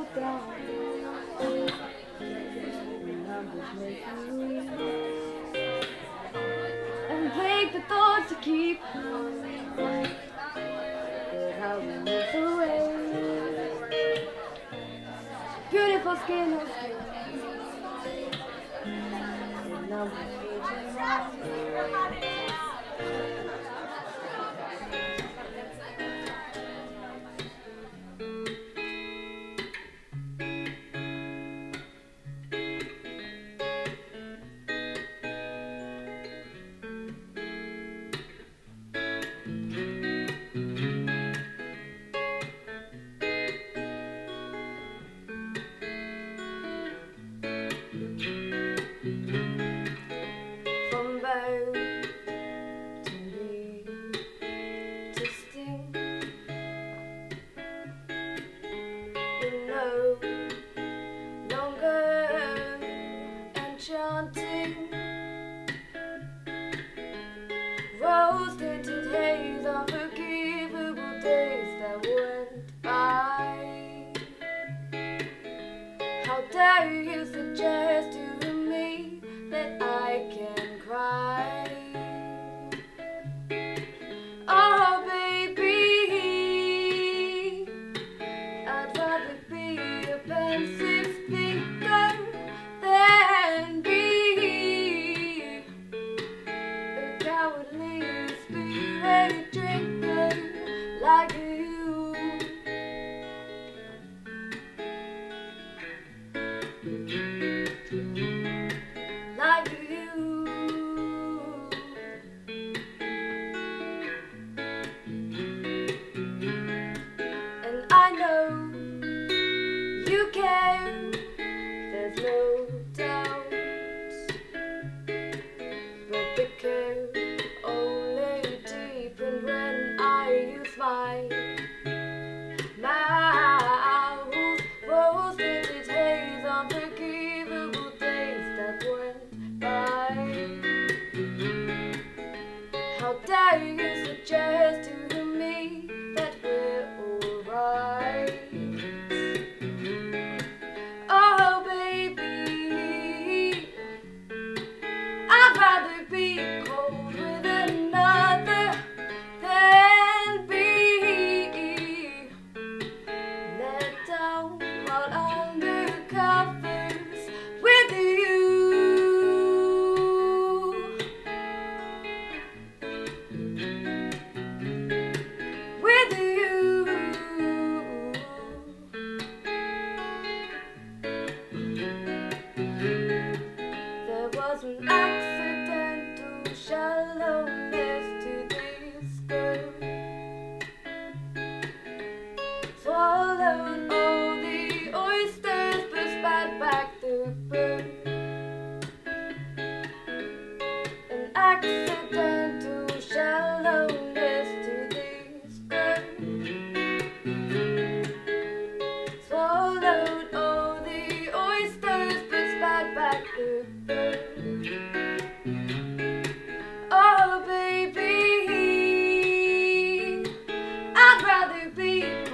down. The numbers make you weak, and break the thoughts to keep. But how we move away. Beautiful skin of skin. The numbers reaching out. Rose-tinted haze, unforgivable days that went by. How dare you suggest to me that I can cry? Oh baby, I'd rather be a pensive thinker than be a cowardly spirit drinker like you. Like you. And I know you care, there's no doubt, but the care only deepened when I used my mouth. Rose-tinted haze, unforgivable days that went by. How dare you suggest to me that we're alright? Oh baby, I'd rather be cold with another than be let down while undercovers with you. With you. There was an accidental shallowness to this girl. Swallowed all the oysters but spat back the burn. An accidental shallowness to this girl. Swallowed all the oysters but spat back the burn. Oh baby, I'd rather be